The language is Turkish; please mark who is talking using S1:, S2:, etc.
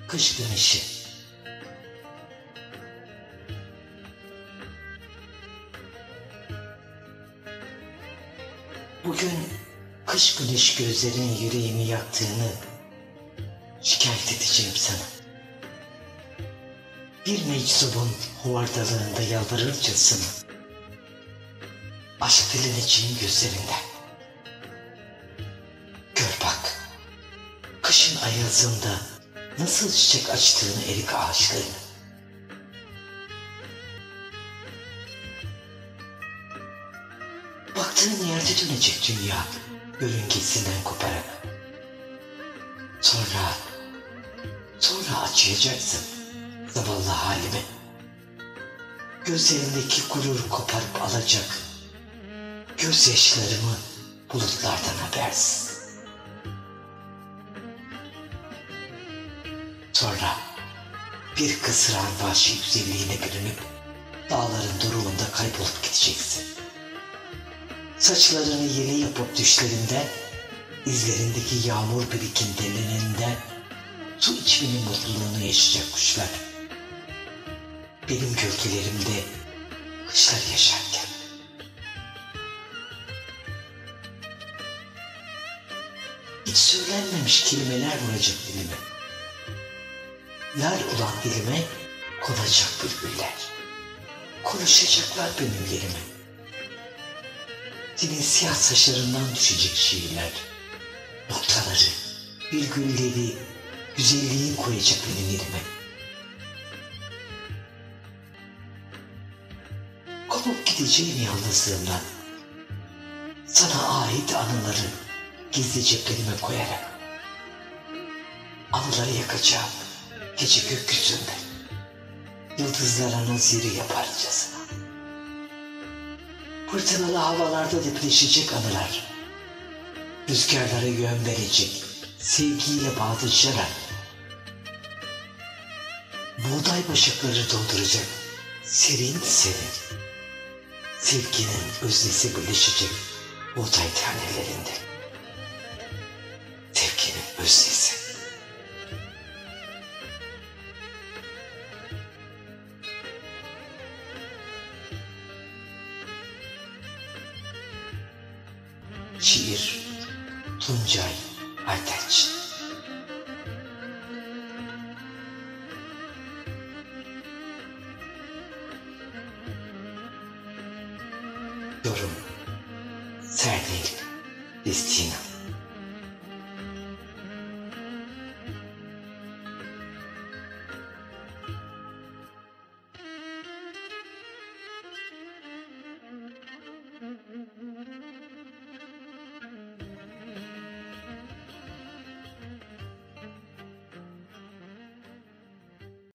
S1: Kış güneşi. Bugün kış güneş gözlerin yüreğimi yaktığını şikayet edeceğim sana. Bir meczubun hovardalığında yalvarırcasına aşk dileneceğim gözlerinden. Gör bak, kışın ayazında nasıl çiçek açtığını erik ağaçlarını. Baktığın yerde dönecek dünya yörüngesinden koparak. Sonra acıyacaksın zavallı halime. Gözlerindeki gurur koparıp alacak gözyaşlarımı bulutlardan habersiz. Sonra bir kısran vahşi güzelliğine bürünüp dağların doruğunda kaybolup gideceksin. Saçlarını yele yapıp düşlerinden, izlerindeki yağmur birikintilerinden su içmenin mutluluğunu yaşayacak kuşlar. Benim gölgelerimde kışlar yaşarken. Hiç söylenmemiş kelimeler vuracak dilime. Lal olan dilime konacak bülbüller. Konuşacaklar benim yerime. Senin siyah saçlarından düşecek şiirler. Noktaları, virgülleri, güzelliğin koyacak benim yerime. Kopup gideceğim yalnızlığımdan. Sana ait anıları gizli ceplerime koyarak. Anıları yakacağım gece gökyüzünde. Yıldızlara naziri yaparcasına. Fırtınalı havalarda depreşecek anılar. Rüzgarlara yön verecek, sevgiyle bağdaşarak. Buğday başakları dolduracak, serin serin. Sevginin öznesi birleşecek buğday tanelerinde. Sevginin öznesi. Şiir Tuncay Aytaç. Yorum Sernil Destina.